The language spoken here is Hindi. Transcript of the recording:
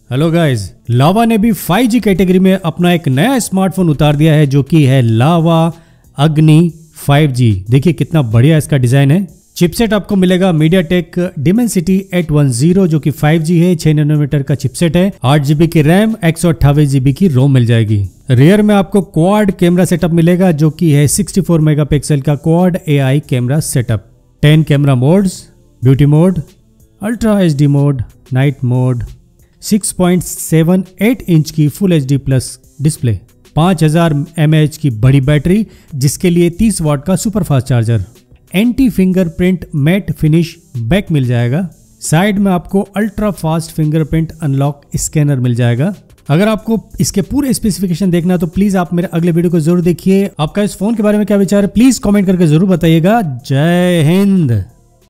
हेलो गाइस, लावा ने भी 5G कैटेगरी में अपना एक नया स्मार्टफोन उतार दिया है जो कि है लावा अग्नि 5G। देखिए कितना बढ़िया इसका डिजाइन है। चिपसेट आपको मिलेगा मीडियाटेक डिमेंसिटी 810 जो कि 5G है। 6 नैनोमीटर का चिपसेट है। 8GB की रैम, 128GB की रोम मिल जाएगी। रियर में आपको क्वाड कैमरा सेटअप मिलेगा जो कि है 64 मेगापिक्सल का quad AI camera setup. 10 camera modes, beauty mode, ultra HD mode, night mode, 6.78 inch की full HD plus display, 5000 mAh की बड़ी बैटरी जिसके लिए 30 वाट का super fast charger, anti fingerprint matte finish back मिल जाएगा। साइड में आपको ultra fast fingerprint unlock scanner मिल जाएगा। अगर आपको इसके पूरे स्पेसिफिकेशन देखना है तो प्लीज आप मेरे अगले वीडियो को जरूर देखिए। आपका इस फोन के बारे में क्या विचार है प्लीज कमेंट करके जरूर बताइएगा। जय हिंद।